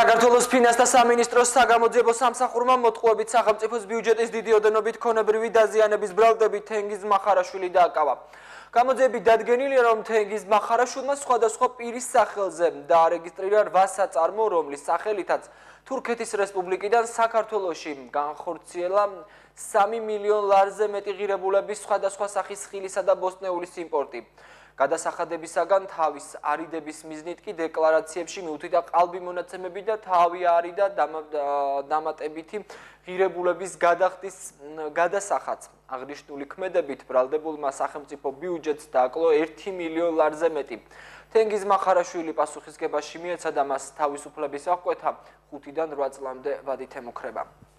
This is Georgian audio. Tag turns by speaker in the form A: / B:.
A: საქართველოს ფინანსთა სამინისტროს საგამოძიებო სამსახურმა მოტყუებით სახელმწიფოს ბიუჯეტის დიდი ოდენობით ქონებრივი დაზიანების ბრალდებით თენგიზ მახარაშვილი დააკავა. გამოძიებით დადგენილია, რომ თენგიზ მახარაშვილმა სხვადასხვა პირის სახელზე დაარეგისტრირა 8 საწარმო, რომლის სახელითაც თურქეთის რესპუბლიკიდან საქართველოში განხორციელა 3 მილიონ ლარზე მეტი ღირებულების სხვადასხვა სახის ხილისა და ბოსტნეულის იმპორტი. გადასახადებისაგან თავის არიდების მიზნით კი დეკლარაციებში მიუთითა ყალბი მონაცემები და თავი არიდა დამატებითი ღირებულების გადახდის გადასახადს. აღნიშნული ქმედებით ბრალდებულმა სახელმწიფო ბიუჯეტს დააკლო 1 მილიონ ლარზე მეტი. თენგიზ მახარაშვილი პასუხისგებაში მიეცა და მას თავისუფლების აღკვეთა 5-დან 8 წლამდე ვადით ემუქრება.